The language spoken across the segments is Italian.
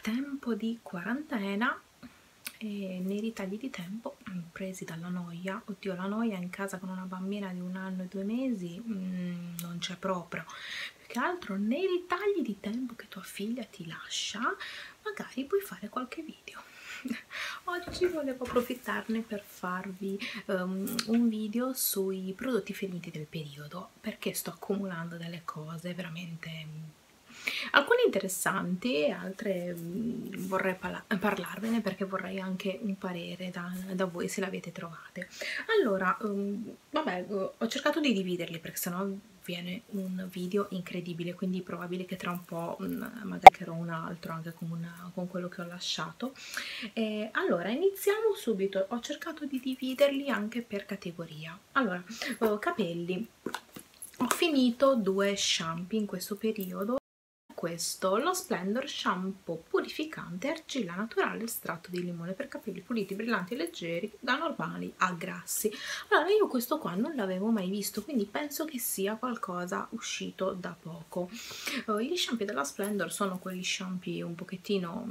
tempo di quarantena e nei ritagli di tempo presi dalla noia. Oddio, la noia in casa con una bambina di 1 anno e 2 mesi non c'è proprio. Più che altro nei ritagli di tempo che tua figlia ti lascia, magari puoi fare qualche video. Oggi volevo approfittarne per farvi un video sui prodotti finiti del periodo, perché sto accumulando delle cose veramente alcune interessanti, altre vorrei parlarvene perché vorrei anche un parere da voi se le avete trovate. Allora, vabbè, ho cercato di dividerli perché sennò viene un video incredibile, quindi è probabile che tra un po' magari farò un altro anche con quello che ho lasciato. Allora, iniziamo subito. Ho cercato di dividerli anche per categoria. Allora, capelli. Ho finito 2 shampoo in questo periodo. Questo, lo Splendor Shampoo Purificante Argilla Naturale Estratto di limone per capelli puliti, brillanti e leggeri, da normali a grassi. Allora, io questo qua non l'avevo mai visto, quindi penso che sia qualcosa uscito da poco. Gli shampoo della Splendor sono quegli shampoo un pochettino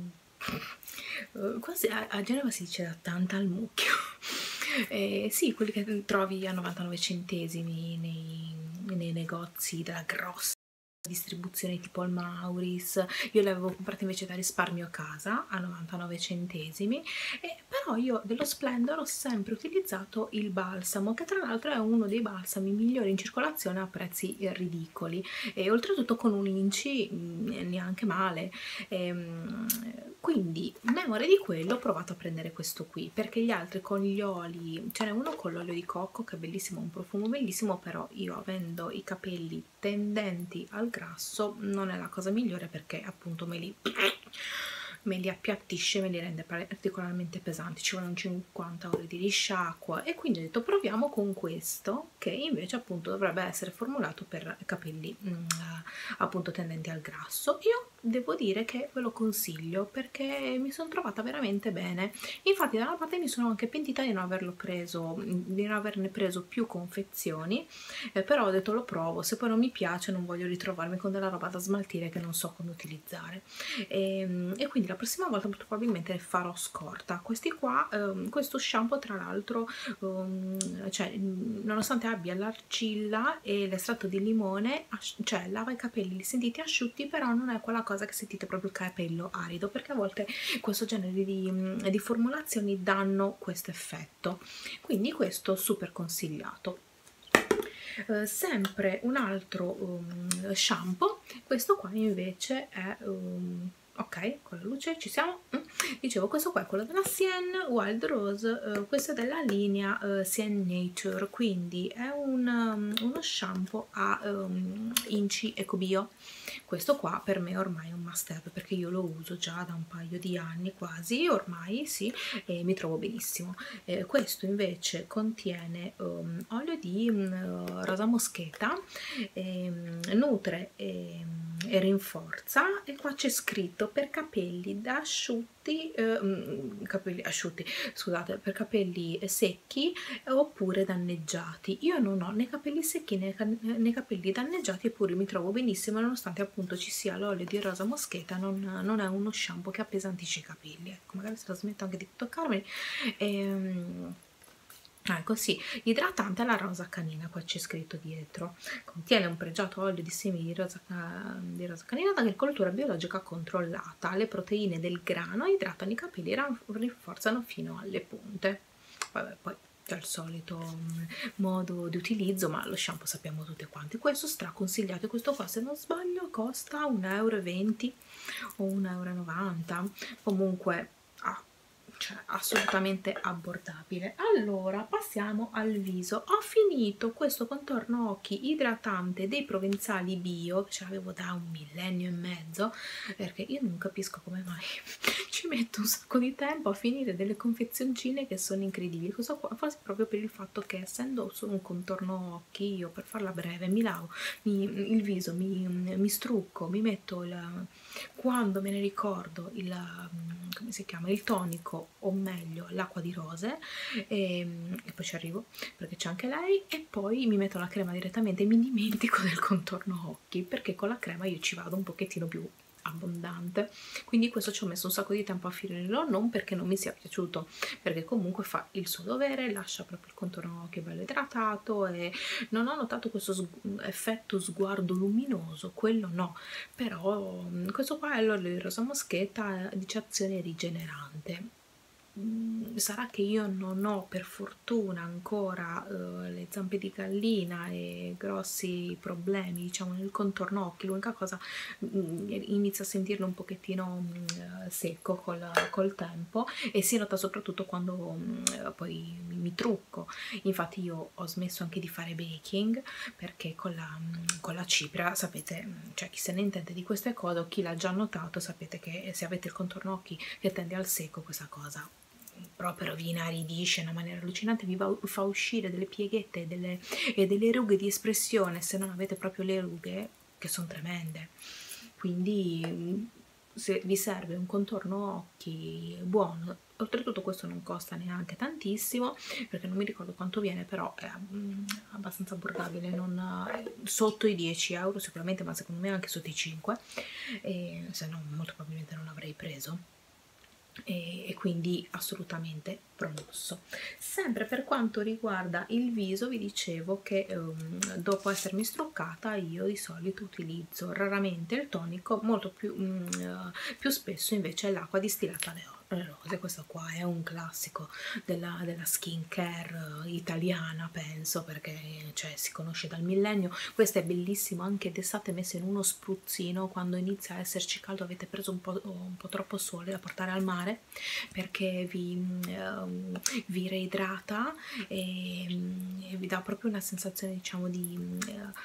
quasi a Genova si dice da tanta al mucchio. Sì, quelli che trovi a 99 centesimi nei negozi della grossa distribuzione tipo il Mauris. Io le avevo comprate invece da risparmio a casa a 99 centesimi, però io dello Splendor ho sempre utilizzato il balsamo, che tra l'altro è uno dei balsami migliori in circolazione a prezzi ridicoli, e oltretutto con un inci neanche male. Quindi memoria di quello ho provato a prendere questo qui, perché gli altri con gli oli, ce n'è uno con l'olio di cocco che è bellissimo, un profumo bellissimo, però io avendo i capelli tendenti al grasso non è la cosa migliore, perché appunto me li appiattisce, me li rende particolarmente pesanti, ci vogliono 50 ore di risciacqua, e quindi ho detto proviamo con questo, che invece appunto dovrebbe essere formulato per capelli appunto tendenti al grasso. Io devo dire che ve lo consiglio perché mi sono trovata veramente bene. Infatti da una parte mi sono anche pentita di non averlo preso, di non averne preso più confezioni, però ho detto lo provo, se poi non mi piace non voglio ritrovarmi con della roba da smaltire che non so come utilizzare, e quindi la prossima volta molto probabilmente farò scorta. Questi qua, questo shampoo tra l'altro, cioè nonostante abbia l'argilla e l'estratto di limone, cioè lava i capelli, li sentite asciutti, però non è quella cosa che sentite proprio il capello arido, perché a volte questo genere di formulazioni danno questo effetto, quindi questo super consigliato. Sempre un altro shampoo, questo qua invece è ok, con la luce ci siamo. Dicevo, questo qua è quello della Sien Wild Rose, questo è della linea Sien Nature, quindi è uno shampoo a inci ecobio. Questo qua per me ormai è un must have, perché io lo uso già da un paio di anni quasi, ormai sì, e mi trovo benissimo. Questo invece contiene olio di rosa moscheta, nutre e rinforza, e qua c'è scritto per capelli da asciutti, capelli asciutti, scusate, per capelli secchi oppure danneggiati. Io non ho né capelli secchi né capelli danneggiati, eppure mi trovo benissimo, nonostante appunto ci sia l'olio di rosa moscheta. Non è uno shampoo che appesantisce i capelli, ecco, magari se la smetto anche di toccarmi. Ecco, sì, idratante alla rosa canina, qua c'è scritto dietro. Contiene un pregiato olio di semi di rosa canina d'agricoltura biologica controllata. Le proteine del grano idratano i capelli e rinforzano fino alle punte. Vabbè, poi c'è il solito modo di utilizzo, ma lo shampoo sappiamo tutte quanti. Questo straconsigliato, questo qua se non sbaglio costa 1,20 € o 1,90 €, comunque cioè assolutamente abbordabile. Allora passiamo al viso. Ho finito questo contorno occhi idratante dei Provenzali Bio, che ce l'avevo da 1 millennio e mezzo, perché io non capisco come mai ci metto un sacco di tempo a finire delle confezioncine che sono incredibili. Questo qua forse proprio per il fatto che, essendo solo un contorno occhi, io per farla breve mi lavo il viso, mi strucco, mi metto quando me ne ricordo come si chiama, il tonico, o meglio l'acqua di rose, e poi ci arrivo perché c'è anche lei, e poi mi metto la crema direttamente e mi dimentico del contorno occhi, perché con la crema io ci vado un pochettino più abbondante, quindi questo ci ho messo un sacco di tempo a finirlo, non perché non mi sia piaciuto, perché comunque fa il suo dovere, lascia proprio il contorno occhio bello idratato e non ho notato questo effetto sguardo luminoso, quello no, però questo qua è l'olio di rosa moschetta, dice azione rigenerante. Sarà che io non ho per fortuna ancora le zampe di gallina e grossi problemi diciamo nel contorno occhi, l'unica cosa inizio a sentirlo un pochettino secco col tempo e si nota soprattutto quando poi mi trucco. Infatti io ho smesso anche di fare baking perché con la cipria sapete, cioè chi se ne intende di queste cose o chi l'ha già notato sapete che se avete il contorno occhi che tende al secco questa cosa proprio vi inaridisce in una maniera allucinante, vi fa uscire delle pieghette e delle rughe di espressione se non avete proprio le rughe che sono tremende. Quindi se vi serve un contorno occhi buono, oltretutto questo non costa neanche tantissimo perché non mi ricordo quanto viene, però è abbastanza abbordabile, non sotto i 10 euro sicuramente, ma secondo me anche sotto i 5, e se no molto probabilmente non l'avrei preso. E quindi assolutamente promosso. Sempre per quanto riguarda il viso vi dicevo che dopo essermi struccata io di solito utilizzo raramente il tonico, molto più spesso invece l'acqua distillata alle rose. Questo qua è un classico della skincare italiana, penso, perché cioè, si conosce dal millennio. Questo è bellissimo anche d'estate, messo in uno spruzzino quando inizia a esserci caldo, avete preso un po' troppo sole da portare al mare, perché vi reidrata e vi dà proprio una sensazione diciamo di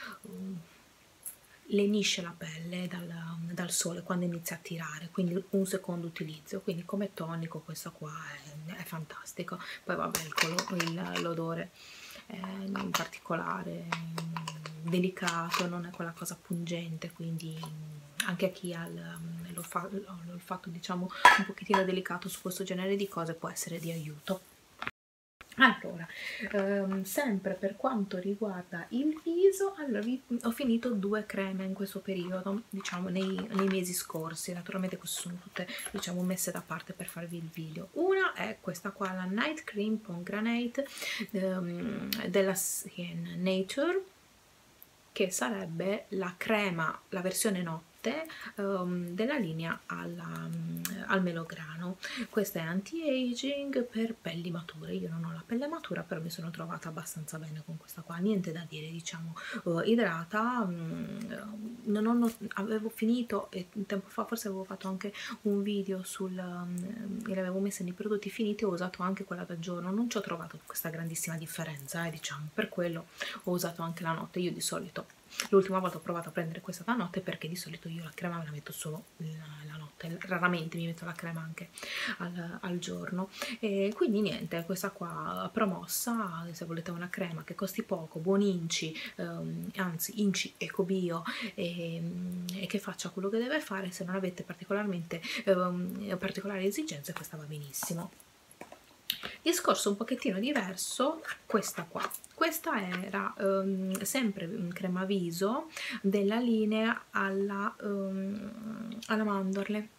lenisce la pelle dal sole quando inizia a tirare, quindi un secondo utilizzo, quindi come tonico questo qua è fantastico. Poi vabbè l'odore in particolare delicato, non è quella cosa pungente, quindi anche a chi ha l'olfatto diciamo un pochettino delicato su questo genere di cose può essere di aiuto. Allora, sempre per quanto riguarda il viso, allora ho finito 2 creme in questo periodo, diciamo nei mesi scorsi. Naturalmente queste sono tutte diciamo messe da parte per farvi il video. Una è questa qua, la Night Cream Pomegranate della Skin Nature, che sarebbe la crema, la versione notte della linea al melograno. Questa è anti-aging per pelli mature. Io non ho la pelle matura, però mi sono trovata abbastanza bene con questa qua, niente da dire, diciamo idrata. Avevo finito e tempo fa forse avevo fatto anche un video e l'avevo messa nei prodotti finiti, ho usato anche quella da giorno, non ci ho trovato questa grandissima differenza, diciamo, per quello ho usato anche la notte. Io di solito l'ultima volta ho provato a prendere questa da notte perché di solito io la crema me la metto solo la notte, raramente mi metto la crema anche al giorno, e quindi niente, questa qua promossa se volete una crema che costi poco, buon inci, anzi inci ecobio e che faccia quello che deve fare. Se non avete particolari esigenze, questa va benissimo. Discorso un pochettino diverso, questa qua. Questa era sempre crema viso della linea alla mandorle.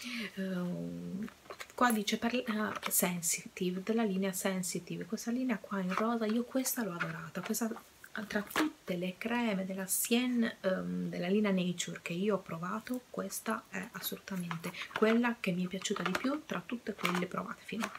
Qua dice Sensitive, della linea Sensitive. Questa linea qua in rosa, io questa l'ho adorata. Questa, tra tutte le creme della Sien della linea Nature che io ho provato, questa è assolutamente quella che mi è piaciuta di più tra tutte quelle provate finora.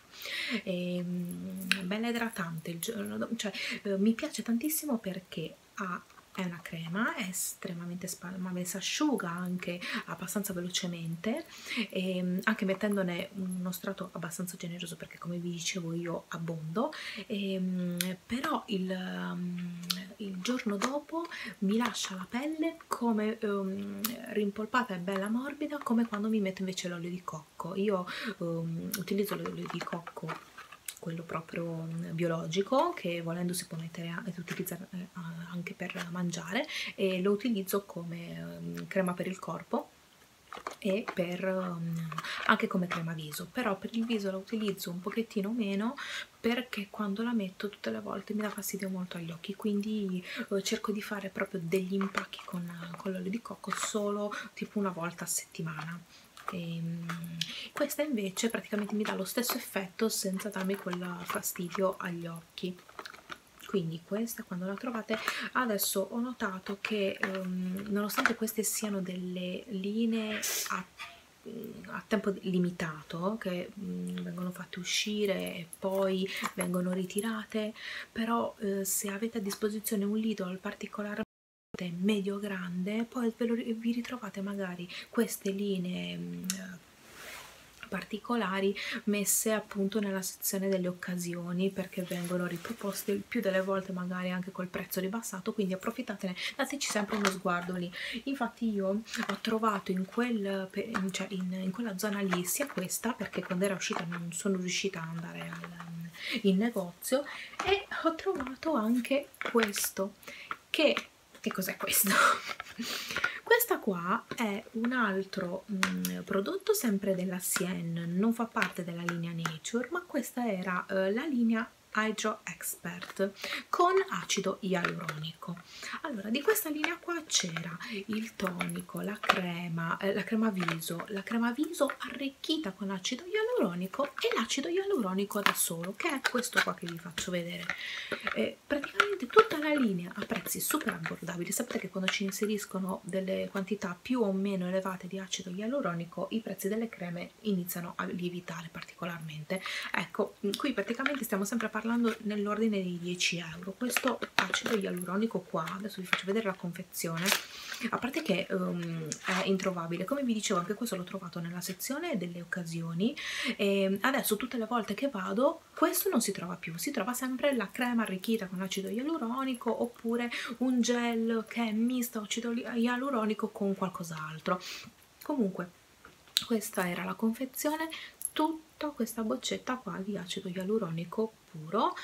Bella idratante il giorno, cioè mi piace tantissimo perché è una crema, è estremamente spalmabile, si asciuga anche abbastanza velocemente, anche mettendone uno strato abbastanza generoso perché come vi dicevo io abbondo, però il giorno dopo mi lascia la pelle come rimpolpata e bella morbida, come quando mi metto invece l'olio di cocco. Io utilizzo l'olio di cocco, quello proprio biologico, che volendo si può mettere ed utilizzare anche per mangiare, e lo utilizzo come crema per il corpo e per anche come crema viso, però per il viso la utilizzo un pochettino meno perché quando la metto tutte le volte mi dà fastidio molto agli occhi, quindi cerco di fare proprio degli impacchi con l'olio di cocco solo tipo una volta a settimana. Questa invece praticamente mi dà lo stesso effetto senza darmi quel fastidio agli occhi. Quindi questa quando la trovate, adesso ho notato che nonostante queste siano delle linee a tempo limitato che vengono fatte uscire e poi vengono ritirate, però se avete a disposizione un Lidl particolare medio grande, poi vi ritrovate magari queste linee particolari messe appunto nella sezione delle occasioni, perché vengono riproposte il più delle volte magari anche col prezzo ribassato, quindi approfittatene, dateci sempre uno sguardo lì. Infatti io ho trovato in quella zona lì sia questa, perché quando era uscita non sono riuscita ad andare in negozio, e ho trovato anche questo che cos'è questo? Questa qua è un altro prodotto sempre della Sien, non fa parte della linea Nature, ma questa era la linea Hydro Expert con acido ialuronico. Allora, di questa linea qua c'era il tonico, la crema viso, la crema viso arricchita con acido ialuronico e l'acido ialuronico da solo, che è questo qua che vi faccio vedere. Praticamente tutta la linea a prezzi super abbordabili. Sapete che quando ci inseriscono delle quantità più o meno elevate di acido ialuronico i prezzi delle creme iniziano a lievitare particolarmente. Ecco, qui praticamente stiamo sempre parlando nell'ordine dei 10 euro. Questo acido ialuronico qua, adesso vi faccio vedere la confezione, a parte che è introvabile, come vi dicevo anche questo l'ho trovato nella sezione delle occasioni, e adesso tutte le volte che vado questo non si trova più, si trova sempre la crema arricchita con acido ialuronico oppure un gel che è misto acido ialuronico con qualcos'altro. Comunque questa era la confezione, tutta questa boccetta qua di acido ialuronico puro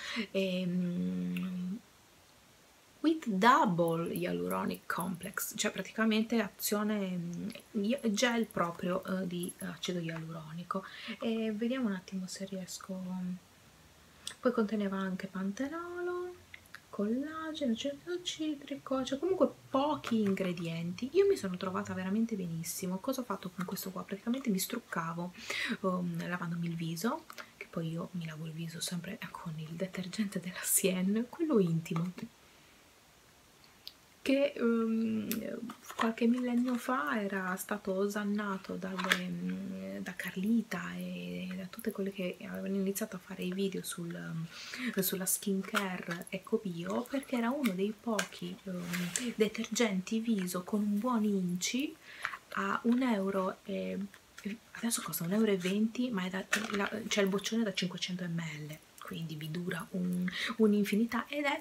with double hyaluronic complex, cioè praticamente azione gel proprio di acido ialuronico. E vediamo un attimo se riesco. Poi conteneva anche pantenolo, collagene, acido citrico, cioè comunque pochi ingredienti. Io mi sono trovata veramente benissimo. Cosa ho fatto con questo qua? Praticamente mi struccavo lavandomi il viso, che poi io mi lavo il viso sempre con il detergente della Sien, quello intimo, che qualche millennio fa era stato osannato da Carlita e da tutte quelle che avevano iniziato a fare i video sulla skincare eco-bio, perché era uno dei pochi detergenti viso con un buon inci a 1 euro adesso costa 1,20 euro, ma c'è il boccione da 500 ml, quindi vi dura un'infinità ed è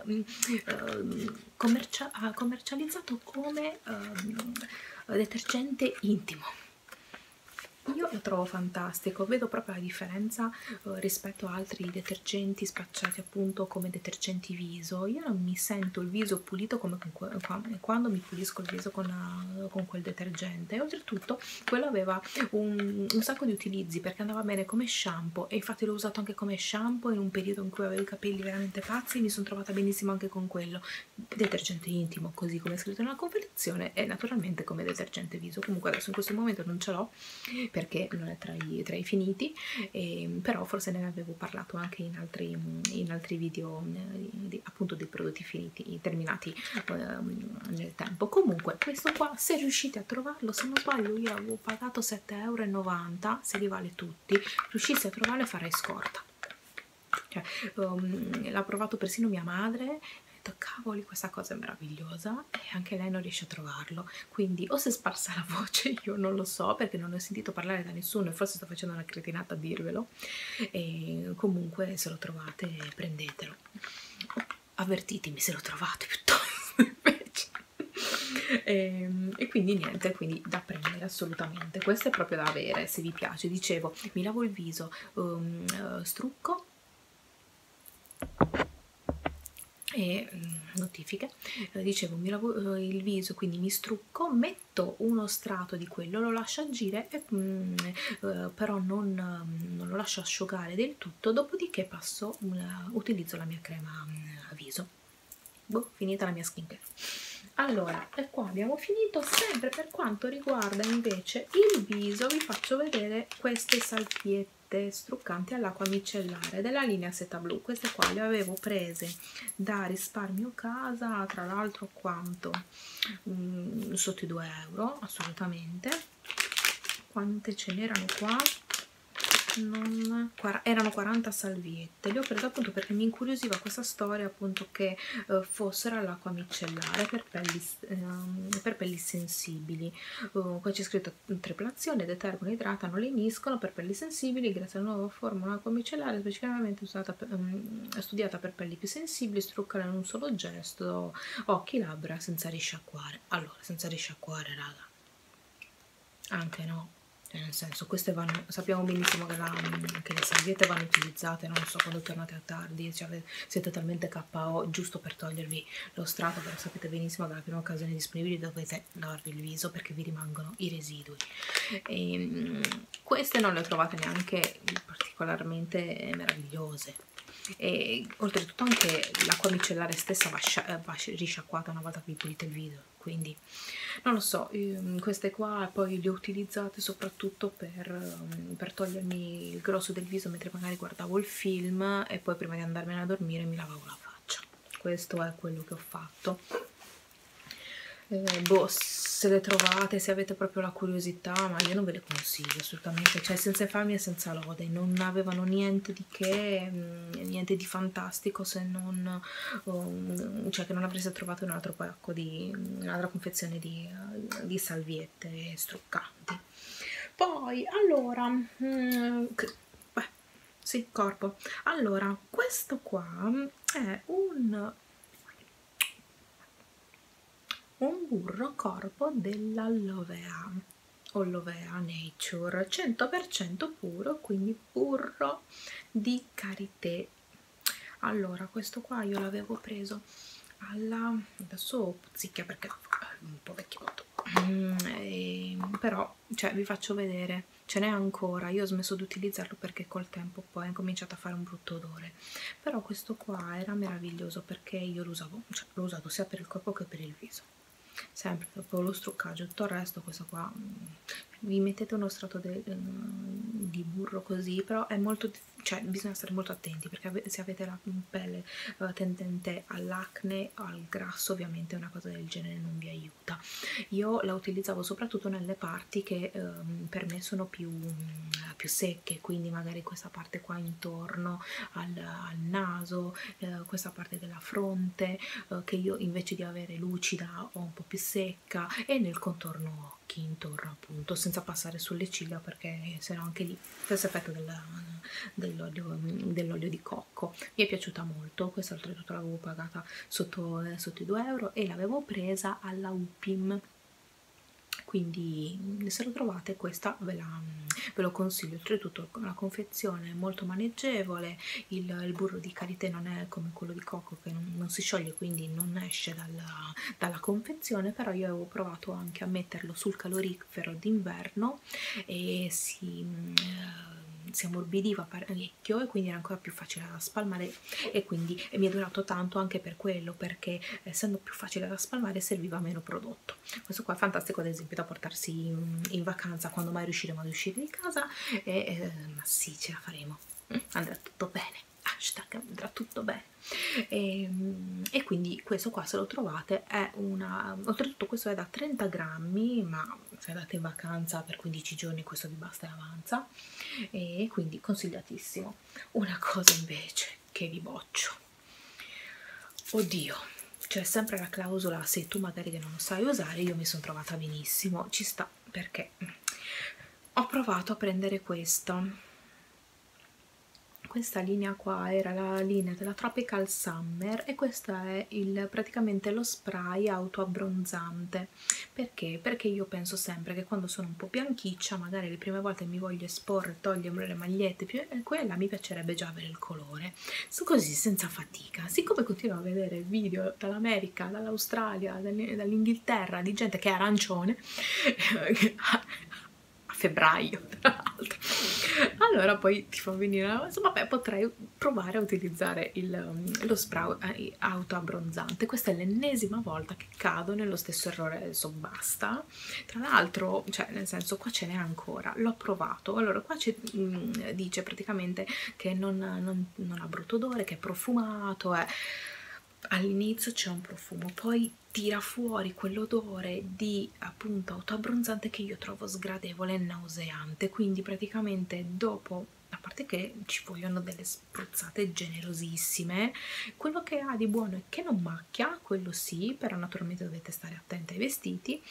commercializzato come detergente intimo. Io lo trovo fantastico, vedo proprio la differenza rispetto a altri detergenti spacciati appunto come detergenti viso. Io non mi sento il viso pulito come quando mi pulisco il viso con quel detergente, e oltretutto quello aveva un sacco di utilizzi, perché andava bene come shampoo, e infatti l'ho usato anche come shampoo in un periodo in cui avevo i capelli veramente pazzi e mi sono trovata benissimo anche con quello. Detergente intimo, così come è scritto nella confezione, e naturalmente come detergente viso. Comunque adesso in questo momento non ce l'ho perché non è tra i finiti, però forse ne avevo parlato anche in altri video appunto dei prodotti finiti, terminati nel tempo. Comunque questo qua, se riuscite a trovarlo, se non sbaglio io avevo pagato 7,90 euro, se li vale tutti, riuscissi a trovarlo farei scorta. Cioè, l'ha provato persino mia madre, cavoli, questa cosa è meravigliosa, e anche lei non riesce a trovarlo, quindi o si è sparsa la voce, io non lo so perché non ne ho sentito parlare da nessuno e forse sto facendo una cretinata a dirvelo, e comunque se lo trovate prendetelo, avvertitemi se lo trovate piuttosto invece. E quindi niente, quindi da prendere assolutamente, questo è proprio da avere se vi piace. Dicevo, mi lavo il viso, strucco e notifiche. Dicevo, mi lavo il viso, quindi mi strucco, metto uno strato di quello, lo lascio agire e, però non lo lascio asciugare del tutto, dopodiché utilizzo la mia crema a viso. Boh, finita la mia skincare. Allora, e qua abbiamo finito. Sempre per quanto riguarda invece il viso, vi faccio vedere queste salviette struccanti all'acqua micellare della linea Seta Blu. Queste qua le avevo prese da Risparmio Casa, tra l'altro quanto? Sotto i 2 euro, assolutamente. Quante ce n'erano qua? Erano 40 salviette. Le ho prese appunto perché mi incuriosiva questa storia, appunto, che fossero all'acqua micellare per pelli sensibili. Qua c'è scritto: tripolazione, detergono, idratano, leniscono per pelli sensibili grazie alla nuova formula acqua micellare specificamente studiata per pelli più sensibili, struccala in un solo gesto, occhi, labbra, senza risciacquare. Allora, senza risciacquare, raga, anche no, nel senso, queste vanno, sappiamo benissimo che le salviette vanno utilizzate, non so, quando tornate a tardi, cioè, siete talmente KO, giusto per togliervi lo strato, però sapete benissimo che alla prima occasione disponibile dovete lavarvi il viso perché vi rimangono i residui. E, queste non le ho trovate neanche particolarmente meravigliose. E oltretutto anche l'acqua micellare stessa va risciacquata una volta che vi pulite il viso, quindi non lo so. Queste qua poi le ho utilizzate soprattutto per togliermi il grosso del viso mentre magari guardavo il film e poi prima di andarmene a dormire mi lavavo la faccia. Questo è quello che ho fatto. Boh, se le trovate, se avete proprio la curiosità, ma io non ve le consiglio assolutamente, cioè senza infamia e senza lode, non avevano niente di che, niente di fantastico, se non cioè che non avreste trovato un altro pacco un'altra confezione di salviette struccanti. Poi allora beh, sì, corpo. Allora, questo qua è un burro corpo dell'Alovea o Lovea Nature 100% puro, quindi burro di karité. Allora, questo qua io l'avevo preso adesso puzzicchia perché è un po' vecchiotto, però cioè vi faccio vedere, ce n'è ancora. Io ho smesso di utilizzarlo perché col tempo poi ha cominciato a fare un brutto odore, però questo qua era meraviglioso perché io l'ho usato sia per il corpo che per il viso, sempre dopo lo struccaggio. Tutto il resto, questo qua vi mettete uno strato di burro così, però è molto, cioè bisogna stare molto attenti perché se avete la pelle tendente all'acne o al grasso, ovviamente una cosa del genere non vi aiuta. Io la utilizzavo soprattutto nelle parti che per me sono più secche, quindi magari questa parte qua intorno al naso, questa parte della fronte, che io invece di avere lucida ho un po' più secca, e nel contorno occhi intorno, appunto, senza passare sulle ciglia perché sennò anche lì stesso effetto dell'olio di cocco. Mi è piaciuta molto questa, oltretutto l'avevo pagata sotto i 2 euro e l'avevo presa alla UPIM, quindi se lo trovate questa ve lo consiglio. Oltretutto la confezione è molto maneggevole, il burro di karité non è come quello di cocco che non si scioglie, quindi non esce dalla confezione, però io avevo provato anche a metterlo sul calorifero d'inverno e si ammorbidiva parecchio e quindi era ancora più facile da spalmare, e quindi mi è durato tanto anche per quello, perché essendo più facile da spalmare serviva meno prodotto. Questo qua è fantastico ad esempio da portarsi in vacanza quando mai riusciremo ad uscire di casa, ma sì, ce la faremo, andrà tutto bene, hashtag andrà tutto bene. E quindi questo qua, se lo trovate, è oltretutto questo è da 30 grammi, ma se andate in vacanza per 15 giorni questo vi basta e avanza, e quindi consigliatissimo. Una cosa invece che vi boccio, oddio, c'è sempre la clausola se tu magari che non lo sai usare. Io mi sono trovata benissimo, ci sta, perché ho provato a prendere questo questa linea qua era la linea della Tropical Summer e questo è praticamente lo spray autoabbronzante. Perché? Perché io penso sempre che quando sono un po' bianchiccia, magari le prime volte mi voglio esporre, togliere le magliette, quella mi piacerebbe già avere il colore. Così, senza fatica. Siccome continuo a vedere video dall'America, dall'Australia, dall'Inghilterra di gente che è arancione, a febbraio tra l'altro, allora poi ti fa venire vabbè, potrei provare a utilizzare lo spray autoabbronzante. Questa è l'ennesima volta che cado nello stesso errore, adesso basta. Tra l'altro, cioè nel senso, qua ce n'è ancora, l'ho provato. Allora qua dice praticamente che non ha brutto odore, che è profumato, all'inizio c'è un profumo, poi tira fuori quell'odore di appunto autoabbronzante che io trovo sgradevole e nauseante, quindi praticamente dopo, a parte che ci vogliono delle spruzzate generosissime, quello che ha di buono è che non macchia, quello sì, però naturalmente dovete stare attenti ai vestiti,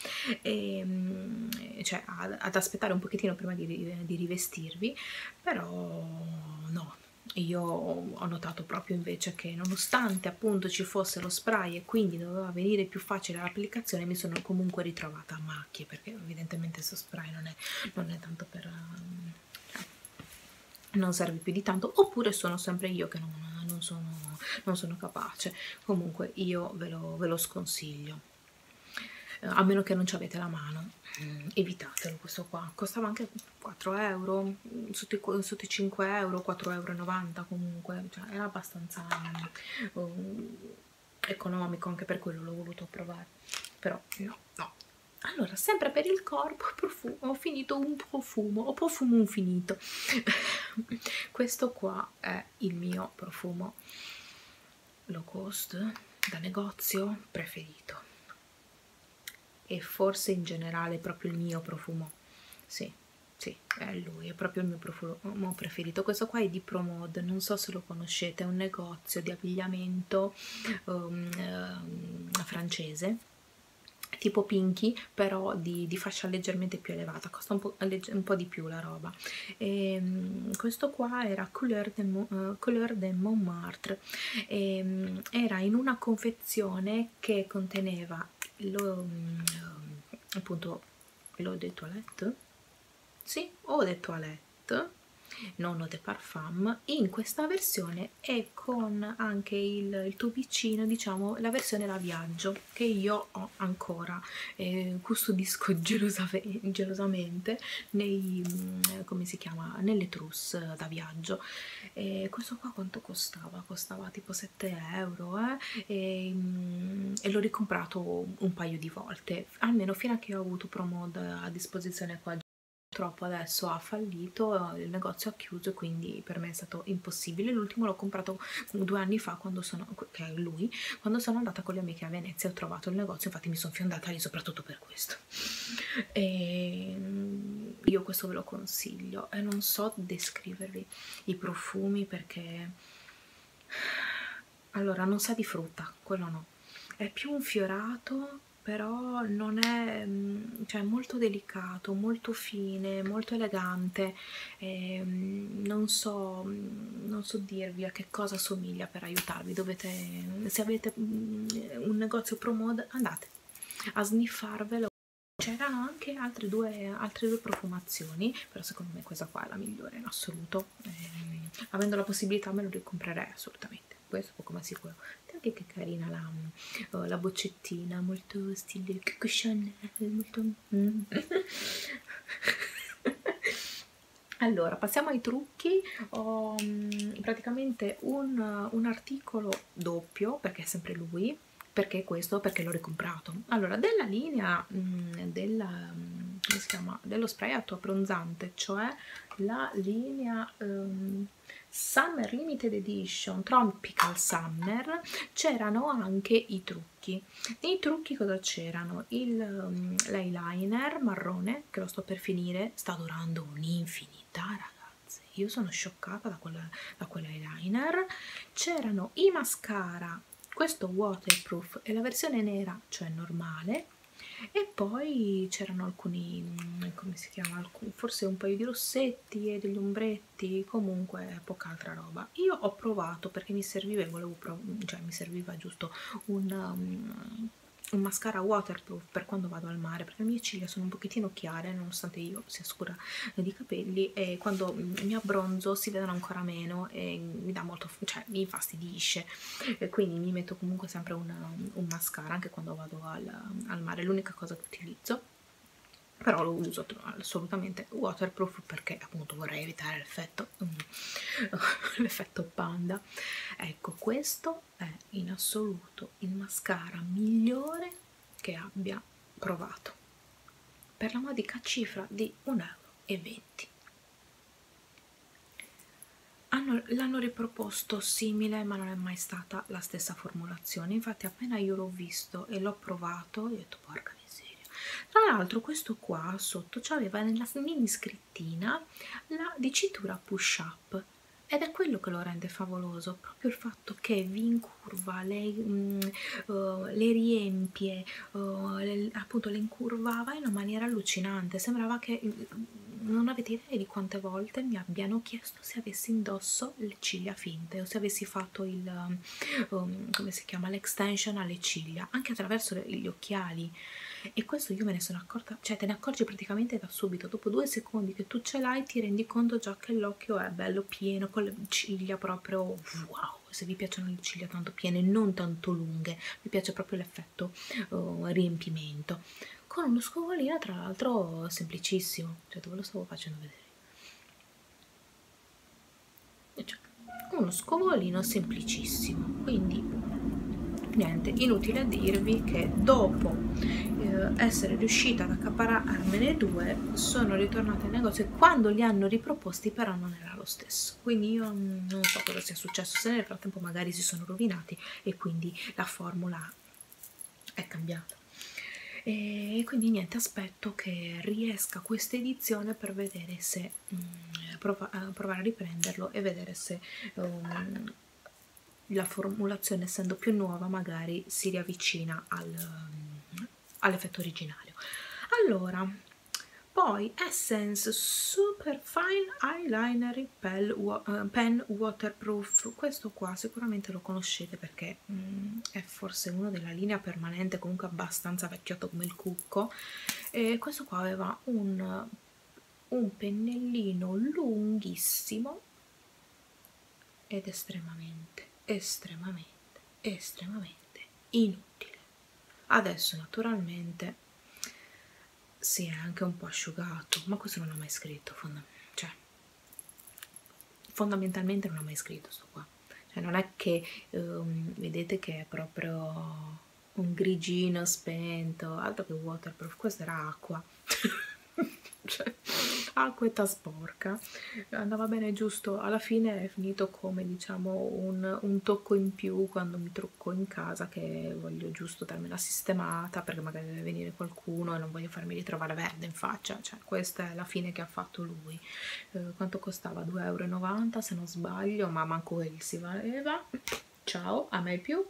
cioè ad aspettare un pochettino prima di rivestirvi, però no. Io ho notato proprio invece che nonostante appunto ci fosse lo spray e quindi doveva venire più facile l'applicazione, mi sono comunque ritrovata a macchie, perché evidentemente questo spray non è tanto per... non serve più di tanto, oppure sono sempre io che non sono capace. Comunque io ve lo sconsiglio, a meno che non ci avete la mano. Evitatelo. Questo qua costava anche 4 euro, sotto i 5 euro, 4,90 euro comunque, cioè era abbastanza economico, anche per quello l'ho voluto provare, però no. Allora, sempre per il corpo, profumo, ho finito un profumo, ho profumo infinito. Questo qua è il mio profumo low cost da negozio preferito, e forse in generale proprio il mio profumo, sì, è lui, è proprio il mio profumo preferito. Questo qua è di Promode, non so se lo conoscete, è un negozio di abbigliamento francese, tipo Pinky, però di fascia leggermente più elevata, costa un po' di più la roba. Questo qua era Couleur de Montmartre, era in una confezione che conteneva appunto l'eau de toilette, sì, eau de toilette, non eau de parfum, in questa versione, e con anche il tubicino, diciamo la versione da viaggio, che io ho ancora, custodisco gelosamente come si chiama, nelle trousse da viaggio. Questo qua quanto costava? Costava tipo 7 euro, e l'ho ricomprato un paio di volte, almeno fino a che ho avuto Promode a disposizione qua. Purtroppo adesso ha fallito, il negozio ha chiuso, quindi per me è stato impossibile. L'ultimo l'ho comprato 2 anni fa, che è lui, quando sono andata con le amiche a Venezia. Ho trovato il negozio, infatti mi sono fiondata lì soprattutto per questo. E io questo ve lo consiglio, e non so descrivervi i profumi, perché allora non sa di frutta, quello no, è più un fiorato, però non è, cioè molto delicato, molto fine, molto elegante, non so dirvi a che cosa somiglia per aiutarvi. Se avete un negozio Promode, andate a sniffarvelo. C'erano anche altre due profumazioni, però secondo me questa qua è la migliore in assoluto. Avendo la possibilità me lo ricomprerei assolutamente, questo è poco ma sicuro. Anche che carina la boccettina, molto stile Coco Chanel, molto... Allora, passiamo ai trucchi. Ho praticamente un articolo doppio, perché è sempre lui. Perché questo? Perché l'ho ricomprato. Allora, della linea come si chiama? Dello spray autoabbronzante, cioè la linea Summer Limited Edition Tropical Summer, c'erano anche i trucchi. Nei trucchi cosa c'erano? L'eyeliner marrone, che lo sto per finire, sta durando un'infinità, ragazze. Io sono scioccata da quell'eyeliner. C'erano i mascara, questo waterproof e la versione nera, cioè normale, E poi c'erano alcuni, come si chiama, forse un paio di rossetti e degli ombretti, comunque poca altra roba. Io ho provato perché mi serviva e volevo cioè mi serviva giusto un mascara waterproof per quando vado al mare, perché le mie ciglia sono un pochettino chiare nonostante io sia scura di capelli, e quando mi abbronzo si vedono ancora meno e mi dà molto, cioè mi infastidisce, e quindi mi metto comunque sempre un mascara anche quando vado al mare. È l'unica cosa che utilizzo, però lo uso assolutamente waterproof perché appunto vorrei evitare l'effetto panda. Ecco, questo è in assoluto il mascara migliore che abbia provato, per la modica cifra di 1,20 €. L'hanno riproposto simile, ma non è mai stata la stessa formulazione. Infatti appena io l'ho visto e l'ho provato, ho detto porca miseria. Tra l'altro questo qua sotto c'aveva nella mini scrittina la dicitura push up, ed è quello che lo rende favoloso, proprio il fatto che vi incurva, le riempie, appunto le incurvava in una maniera allucinante. Sembrava che non avete idea di quante volte mi abbiano chiesto se avessi indosso le ciglia finte o se avessi fatto come si chiama, l'extension alle ciglia, anche attraverso gli occhiali. E questo io me ne sono accorta, cioè te ne accorgi praticamente da subito, dopo 2 secondi che tu ce l'hai ti rendi conto già che l'occhio è bello pieno, con le ciglia proprio wow. Se vi piacciono le ciglia tanto piene, non tanto lunghe, mi piace proprio l'effetto riempimento, con uno scovolino tra l'altro semplicissimo, cioè dove lo stavo facendo vedere, cioè, uno scovolino semplicissimo. Quindi niente, inutile dirvi che dopo essere riuscita ad accapararmene 2 sono ritornata in negozio, e quando li hanno riproposti però non era lo stesso, quindi io non so cosa sia successo, se nel frattempo magari si sono rovinati e quindi la formula è cambiata. E quindi niente, aspetto che riesca questa edizione per vedere se provare a riprenderlo e vedere se la formulazione, essendo più nuova, magari si riavvicina all'effetto originario. Allora, poi Essence Super Fine Eyeliner Pen Waterproof. Questo qua sicuramente lo conoscete perché è forse uno della linea permanente, comunque abbastanza vecchiotto come il cucco. E questo qua aveva un pennellino lunghissimo ed estremamente inutile. Adesso naturalmente si è anche un po' asciugato, ma questo non l'ho mai scritto, cioè fondamentalmente non l'ho mai scritto sto qua, cioè non è che vedete che è proprio un grigino spento, altro che waterproof, questa era acqua. Cioè, acquetta sporca, andava bene giusto, alla fine è finito come diciamo un tocco in più quando mi trucco in casa, che voglio giusto darmi la sistemata perché magari deve venire qualcuno e non voglio farmi ritrovare verde in faccia, cioè questa è la fine che ha fatto lui. Quanto costava? 2,90 € se non sbaglio, ma manco quelli si valeva. Ciao, a me più.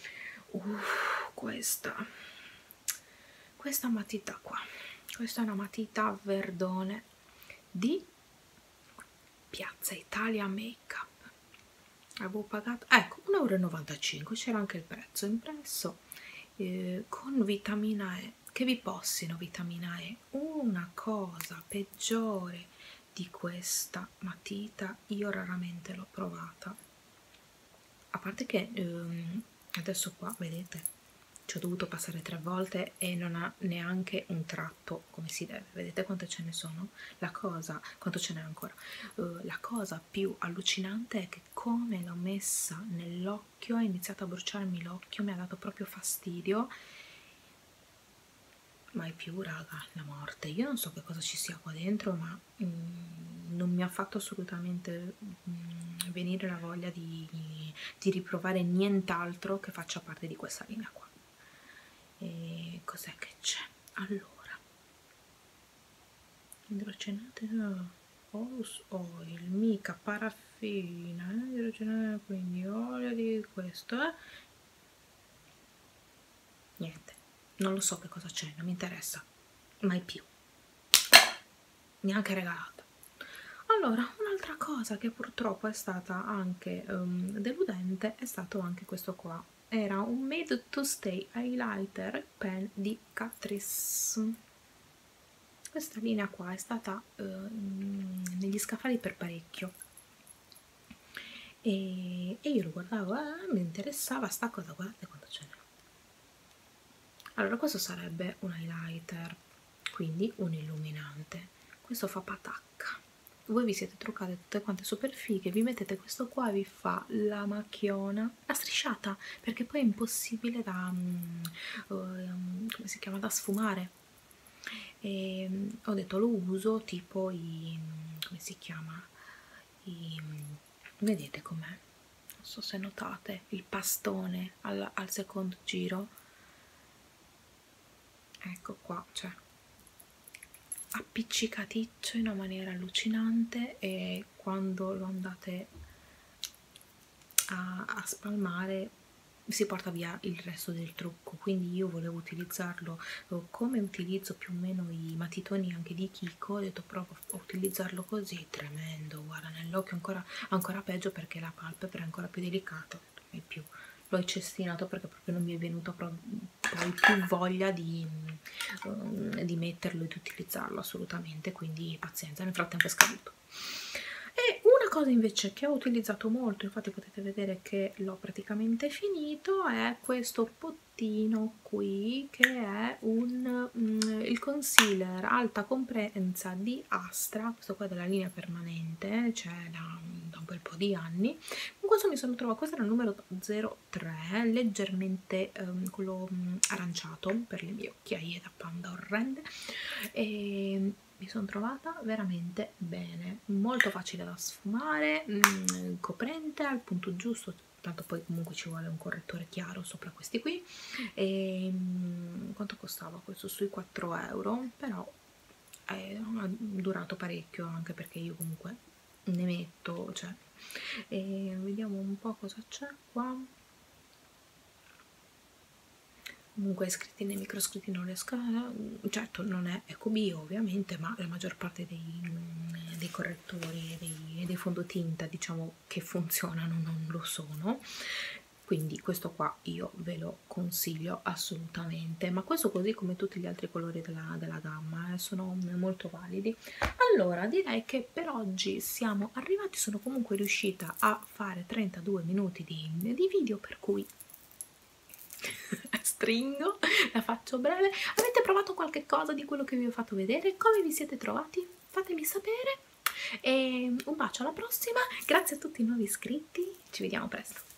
Questa matita qua, questa è una matita verdone di Piazza Italia Makeup. Avevo pagato, ecco, 1,95 €, c'era anche il prezzo impresso, con vitamina E. Che vi possino vitamina E, una cosa peggiore di questa matita io raramente l'ho provata, a parte che adesso qua vedete ci ho dovuto passare 3 volte e non ha neanche un tratto come si deve. Vedete quante ce ne sono? Quanto ce n'è ancora? La cosa più allucinante è che come l'ho messa nell'occhio, ha iniziato a bruciarmi l'occhio, mi ha dato proprio fastidio. Mai più, raga, la morte. Io non so che cosa ci sia qua dentro, ma non mi ha fatto assolutamente venire la voglia di riprovare nient'altro che faccia parte di questa linea qua. E cos'è che c'è? Allora, idrogenate Rose Oil, mica paraffina, idrogenate, quindi olio di questo, niente, non lo so che cosa c'è, non mi interessa mai più, neanche regalata. Allora, un'altra cosa che purtroppo è stata anche deludente è stato anche questo qua. Era un Made to Stay Highlighter Pen di Catrice. Questa linea qua è stata negli scaffali per parecchio e io lo guardavo, mi interessava sta cosa, guardate quanto ce n'è. Allora, questo sarebbe un highlighter, quindi un illuminante. Questo fa patacca. Voi vi siete truccate tutte quante super fighe, vi mettete questo qua e vi fa la macchiona, la strisciata, perché poi è impossibile da, come si chiama, da sfumare. E ho detto lo uso tipo i, come si chiama, i, vedete com'è? Non so se notate, il pastone al secondo giro. Ecco qua, cioè appiccicaticcio in una maniera allucinante, e quando lo andate a spalmare si porta via il resto del trucco. Quindi io volevo utilizzarlo come utilizzo più o meno i matitoni anche di Kiko, ho detto provo a utilizzarlo così, tremendo, guarda, nell'occhio ancora peggio perché la palpebra è ancora più delicata, e più l'ho incestinato perché proprio non mi è venuta poi più voglia di metterlo e di utilizzarlo assolutamente, quindi pazienza, nel frattempo è scaduto. E una cosa invece che ho utilizzato molto, infatti potete vedere che l'ho praticamente finito, è questo pottino qui, che è il concealer alta comprensa di Astra. Questo qua è della linea permanente, c'è da un bel po' di anni. Con questo mi sono trovata, questo era il numero 03, leggermente quello aranciato per le mie occhiaie da panda orrende, e mi sono trovata veramente bene, molto facile da sfumare, coprente al punto giusto, tanto poi comunque ci vuole un correttore chiaro sopra questi qui. E quanto costava questo? Sui 4 euro, però ha durato parecchio, anche perché io comunque ne metto, cioè. E vediamo un po' cosa c'è qua. Comunque scritti nei microscritti non riesco a... certo non è EcoBio ovviamente, ma la maggior parte dei correttori e dei fondotinta, diciamo, che funzionano non lo sono, quindi questo qua io ve lo consiglio assolutamente. Ma questo così come tutti gli altri colori della gamma sono molto validi. Allora direi che per oggi siamo arrivati, sono comunque riuscita a fare 32 minuti di video, per cui stringo, la faccio breve. Avete provato qualche cosa di quello che vi ho fatto vedere? Come vi siete trovati? Fatemi sapere, e un bacio, alla prossima, grazie a tutti i nuovi iscritti, ci vediamo presto.